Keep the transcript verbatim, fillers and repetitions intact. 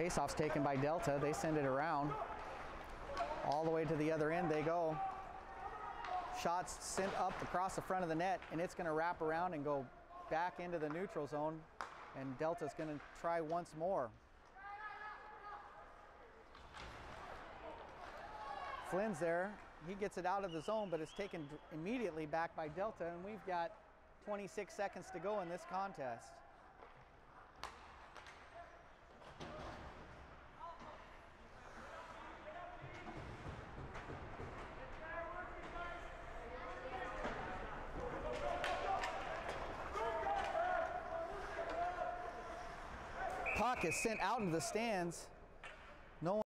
Face-off's taken by Delta. They send it around. All the way to the other end they go. Shots sent up across the front of the net, and it's going to wrap around and go back into the neutral zone, and Delta's going to try once more. Flynn's there. He gets it out of the zone, but it's taken immediately back by Delta, and we've got twenty-six seconds to go in this contest. Puck is sent out into the stands. No one